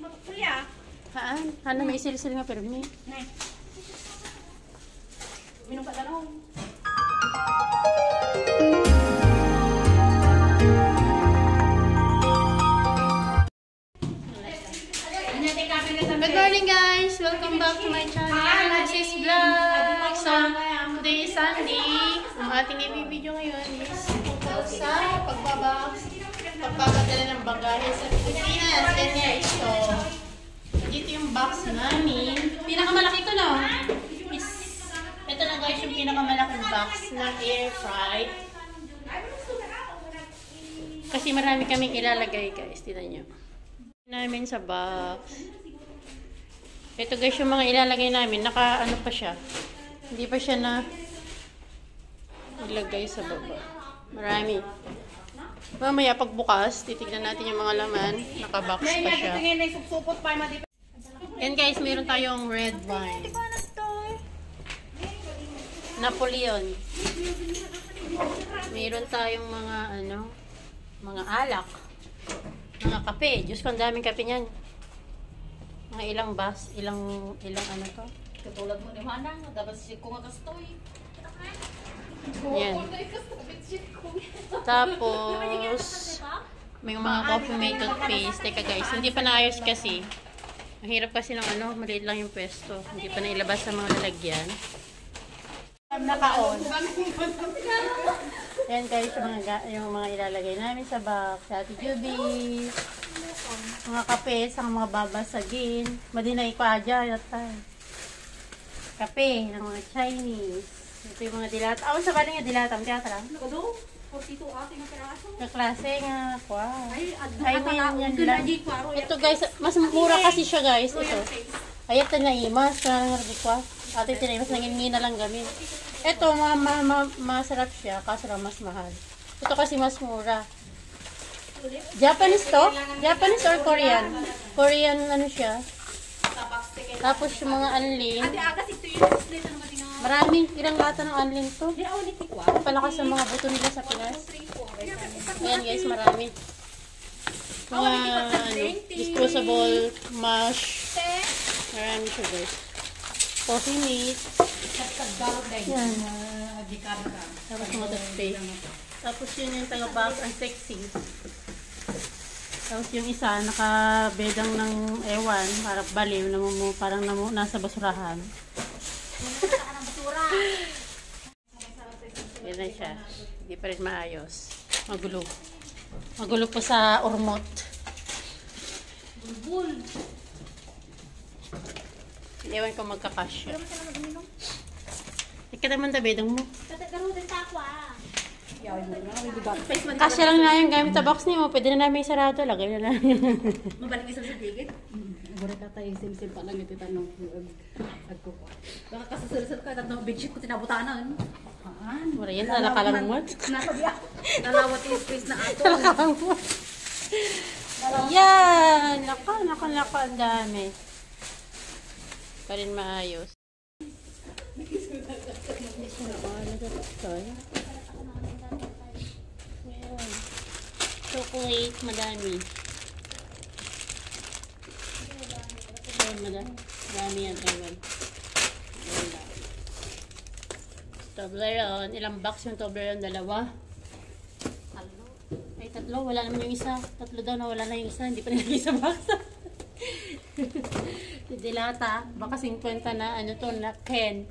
Kuya. Haan? Hana may isil-isil nga pero may. Nay. Minum ka tanong. Good morning guys! Welcome back to my channel. This is Vlog. So, today is Sunday. Ang ating i-video ngayon is tungkol sa pagpapadala ng bagahe sa Pilipinas. And guys, so, dito yung box namin. Pinakamalaki ito, no? Ito na guys yung pinakamalaking box ng air fry. Kasi marami kaming ilalagay guys. Tignan nyo. Namin sa box. Ito guys yung mga ilalagay namin. Naka ano pa siya. Hindi pa siya na ilagay sa baba. Marami. Mamaya pagbukas, titignan natin yung mga laman. Naka-box pa siya. And guys, mayroon tayong red wine. Napoleon. Mayroon tayong mga ano, mga alak. Mga kape. Diyos ko, ang daming kape niyan. Mga ilang bus, ilang ano to? Katulad mo ni Manang, dapat si ko nga kastoy. Yan. Tapos, may mga coffee mate toothpaste. Teka guys, hindi pa naayos kasi. Ang hirap kasi ng ano, maliit lang yung pwesto. Hindi pa nailabas sa mga lalagyan. Naka-on. Yan guys, yung mga ilalagay namin sa box. Sa Ate Juby. Mga kape sa mga babasagin. Madina ikwadya. Kape ng mga Chinese. Ito yung mga dilata. Awan sa baling yung dilata. Tiyatra. Ano? 42 ating ang peraso. Kaklase nga. Wow. Ay, may yan lang. Ito guys, mas mura kasi siya guys. Ito. Ay, ito na imas. Ate tinaimas nangin na lang gamin. Ito, masarap siya. Kaso lang mas mahal. Ito kasi mas mura. Japanese to? Japanese or Korean? Korean ano siya. Tapos yung mga anling. Marami. Ilang lata ng anling to? Palakas ang mga buto nila sa Pinas. Ayan guys, marami. Mga disposable mash. Marami siya guys. Coffee meat. Yan. Tapos mga toothpaste. Tapos yun yung taga-box. Ang sexy. Tapos yung isa, nakabedang ng ewan, parang baliw, parang nasa basurahan. Yan na siya. Hindi pa rin maayos. Magulo. Magulo po sa ormot. Bulbul. Ewan ko magkakasya. Ika naman bedang mo. Kasya lang na yung gamit sa box niyo. Pwede na namin sarado. Lagay na lang. Mabalik isang sa tigit? Gura ka tayo sim-sim pa lang ito tanong. Agkuko. Baka kasusulusot ka. Tatang bedsheet ko tinabutanan. Mura yan. Nalakalamot. Nalawat yung space na ato. Nalakalamot. Yan. Naka. Ang dami. Pa rin maayos. Chocolate, madami. Madami yan, Ewan. Toblerone. Ilang box yung Toblerone? Dalawa? Ay, tatlo. Wala naman yung isa. Tatlo daw na wala na yung isa. Hindi pa nilagay sa box. Dilata. Baka 50 na, ano to, na Ken.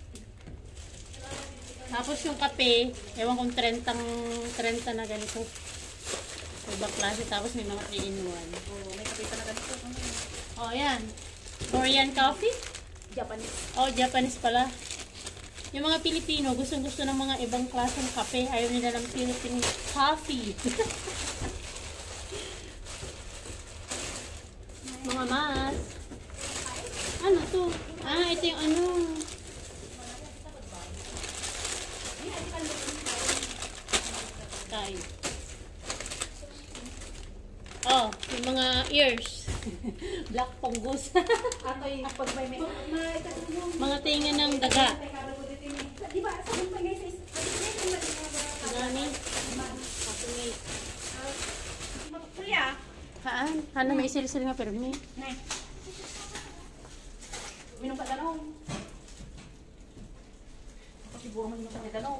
Tapos yung kape, ewan kong 30 na ganito. Ibang klase. Tapos may mga 3-in-1. Oh, may kape pa na ganito. Oh, yan. Korean coffee? Japanese. Oh, Japanese pala. Yung mga Pilipino, gustong-gusto ng mga ibang klaseng kape. Ayaw nila ng Philippine coffee. Mga mas. Ano to? Ah, ito yung ano. Tayo. Oh, yung mga ears. Black fungus. Ato yung pag may Mga tinga ng daga. di ba? Sa mga guys, Dami. Kuya, Haan? Ano may isil-isil nga pero ni. Nay. Minum ka dalaw. Ako siguro minum ka dalaw.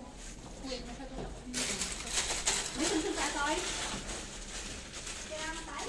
May sunsun ka atoy? Kaya matay?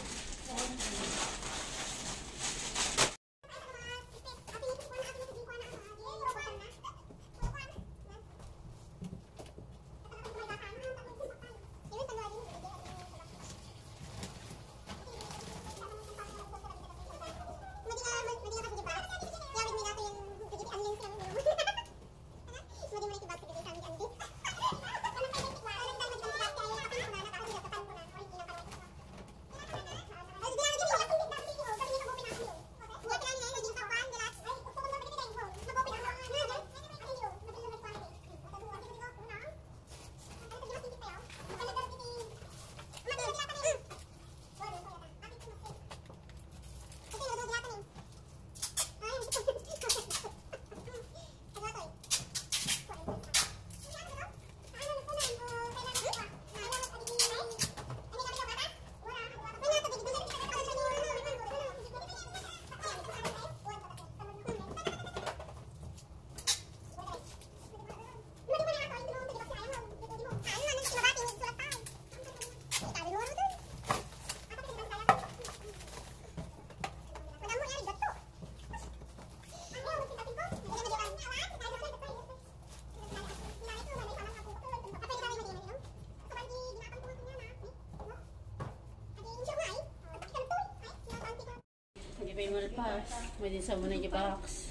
Hindi pa yung malpas. May din sa muna yung box.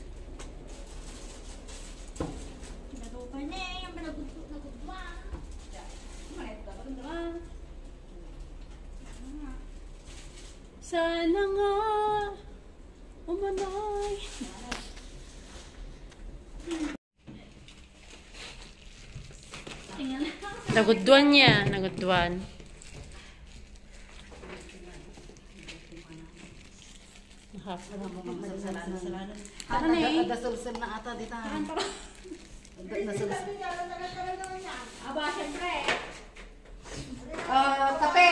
Nadupa na eh. Yung nagudwa. Sana nga umanay. Nagudwan niya. Nagudwan. Ano na eh? Dasulsul na ata dito. Dasulsul. Aba, syempre. Kape!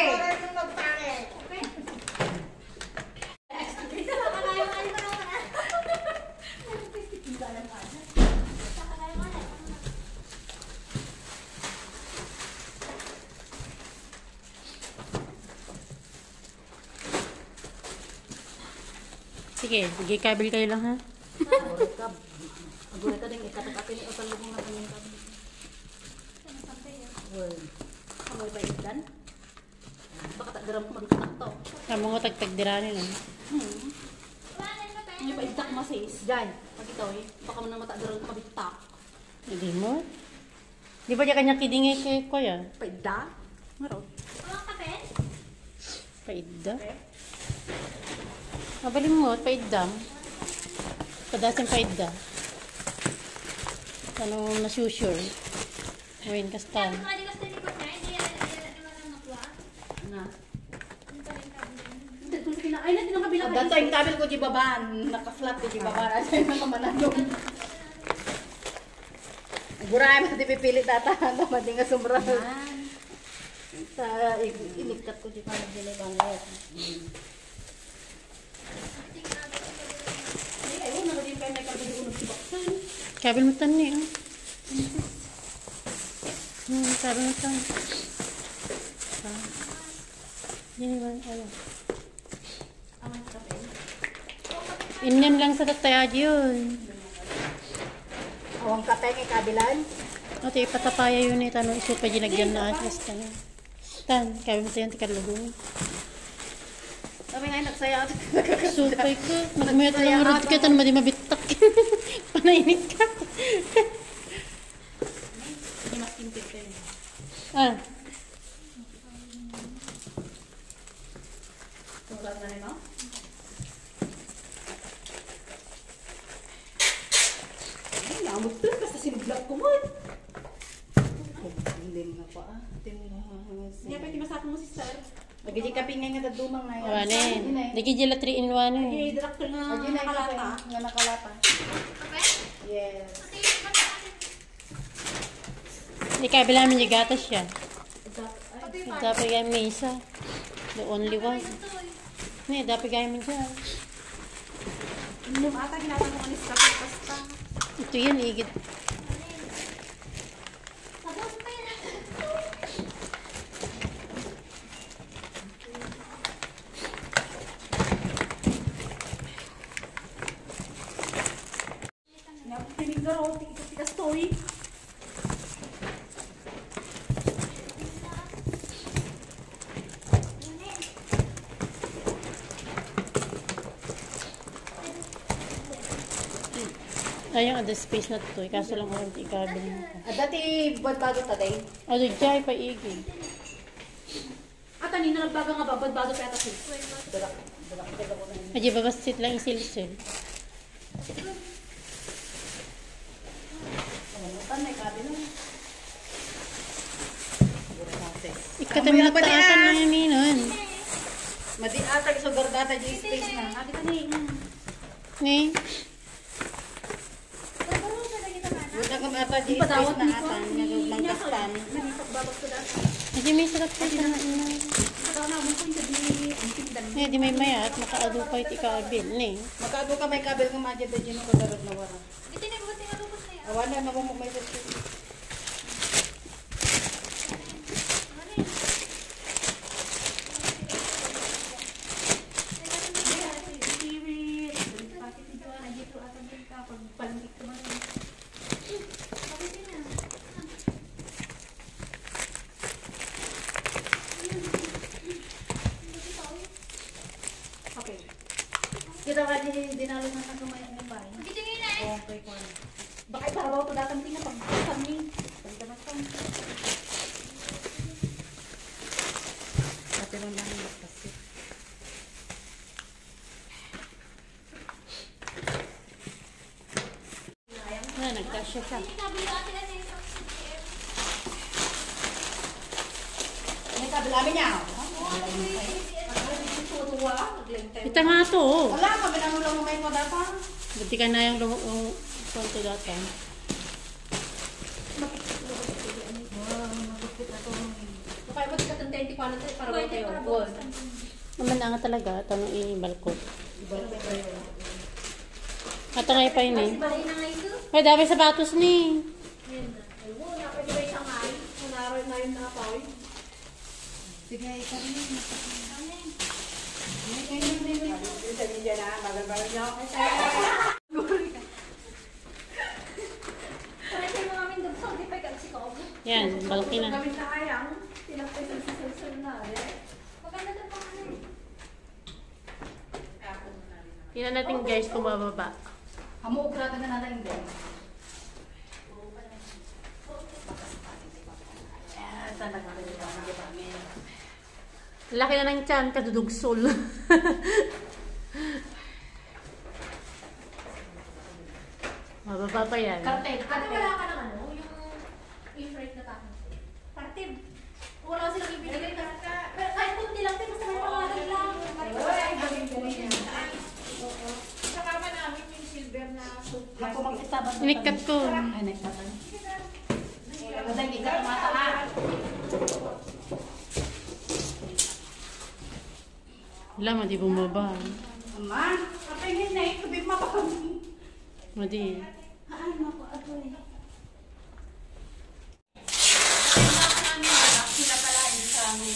Sige, kabil kayo lang ha. Agulay ka din, ikatakapin ni Otal Lugong na kanyang kape. Amoy ba ilan? Baka tagdaram ko magkatak to. Tama ko tagtagdiranin lang. Hindi ba itak masis? Diyan. Pag ito eh. Baka mo na matagdaram ko magkatak. Hindi mo? Di ba niya kanya kidingay kay Kuya? Paida? Maro. Paida? Mabaling mo, paidam. Padasin paida. Ano nasusure? Win kastan. Na. Ay, natin ang kabila. Dato yung kabel ko di baban. Naka-flat ko di baban. Asa yung nakamanadong. Guray mo, di pipili tata. Madi nga sumra. Sa inikat ko di pa nagdilibang. Ayun, nagagin kayo may kabel unod si Baksan. Kabil mo tan niya. Kabil mo tan. Yan naman, ayaw. Aman sa kabel. Inyan lang sa tatayad yun. Awang kape kay kabilan. O, tayo patapaya yun eh. Tanong isupa ginagyan na atlas ka na. Tan, kabil mo tayo tikalagoy. Sabi nga nagsaya. Supay ka. Magmayat lang marad ka. Tanong madi mabitak. Panainit ka. Hindi mas kimpit kayo. Ah, Tugas na rin, no? Ay, naamot to. Basta sinublag ko mo. Hindi na pa ah. Hindi pa timasapon mo si sir. Magiging kape nga dumang na yan. awanin. Di kaya 3 in 1 eh. Hindi, director nga Ayun na nakalata. nga nakalata. Yes. Di kabil namin yung gatas siya. Dapat yung mesa. The only one. Nih, dapat gaya mo dyan. Inom ata, ginagawa ko anis kapit pasta. Ito yan, igit. Pinigaro, tikas toy. Ayun, ada space na to. Kaso lang kung ikabil mo. Dati, bago taday. Ano, dyan pa igit. At ani na nagbaga nga babad bago pa ata sil. Aji, babasit lang isil-sil. May kabi na. Ikatami na taatan lang yung minon. Madi ata, sugar data, yung space na. Abi ka ni. Ni, Buta ka ata, yung space na ata. Nagulmang kastan. Babag ko dati. aji may sarap sa ina. Ikaw na mo kun jadi ang tindan. Ni, di may mayat, makaadupay ti ikabil. Ni, Magkado ka may kabel ka madya da dyan ko darod na wara. Ito na buti nga lubos na yan. Awala na mo may sasya. Kita ka dinalo na sa kamay ng bahay. Okay ko. Baka iparabaw ko datang tingnan pag kami. Pagdaman ko. Ate mo lang kasi. na, nagkasya siya. May kabel amin niya. Ito nga to. Wala, kabel ano lang may ko data. Buti ka na yung konto data. Baka iba ka tang 20 kwala tayo para ba tayo. Naman na nga talaga. Tanong i-balkot. At nga pa yun eh. Ay, dami sapatos ni. Sige, ikaw rin. Yan, balki na. Tingnan natin guys kung bababa. Hamu ukrata na natin din. Laki na ng tiyan, kadudugsol. Mababa pa yan. Karteg. Ate, wala ka ng ano? Yung freight na tayo. Karteg. Wala silang ibigay. Pero kahit kunti lang, basta may pangalan lang. Kasama namin yung silver na soup. Ako mag-isabas. Inikat ko. Ay, nagsatan. Madang ikat mata ha. Wala, madi bumaba. Ama, kapingin na eh. Kabig mapakami. Madi. Ay, naku, ato eh. Sila pala sa amin.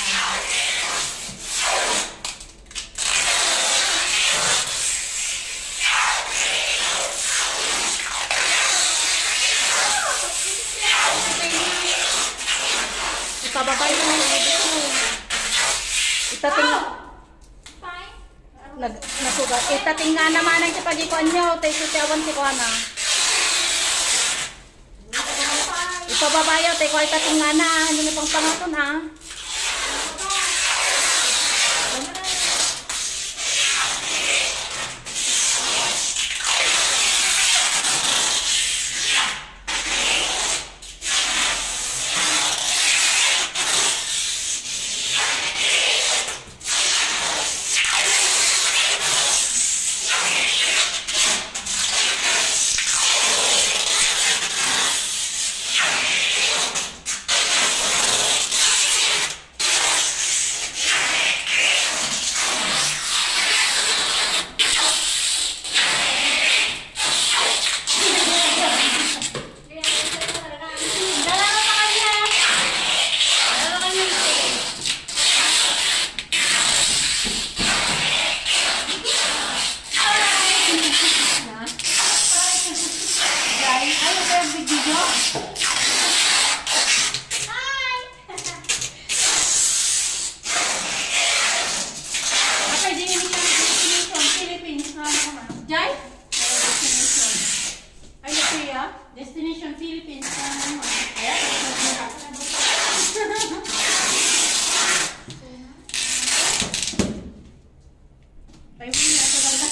Ipababay mo yung edit mo. Itating nasugat. Itating nga naman ang kapagikuan nyo. Tay sutiawan si Kuana. Ipababayo. Tay ko itating nga na. Hindi na pang pangaton ha.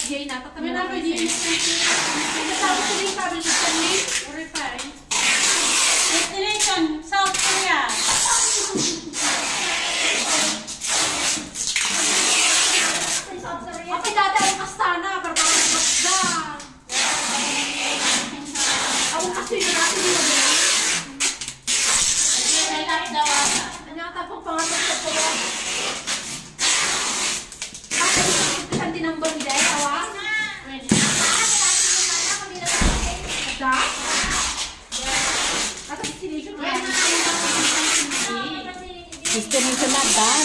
Jay na. May na pwede yung Tapos ko yung publisher sa name. refine. Destination, South Korea. Kasi dati ang Astana, pero bakit Masda? Ako kasi yun natin yun. Ano ang tapong pangatang sa po? Ako yung tinambang din, awa? Masda? At ang destination mo yan? Destination na dan.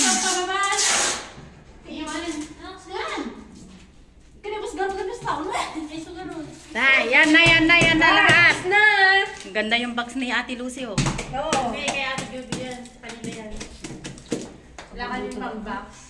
Yan na lahat. Ang ganda yung box ni Ate Lucy, oh. Oo. Kaya Ate Juby yan. Sa kanila yan. Wala ka yung pang-box.